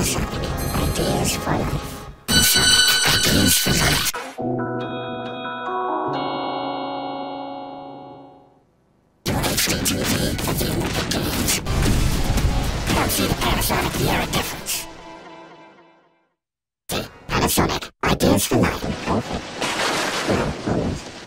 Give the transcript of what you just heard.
Ideas for life. Ideas for life. Don't see the Panasonic Viera difference. See, Panasonic, ideas for life.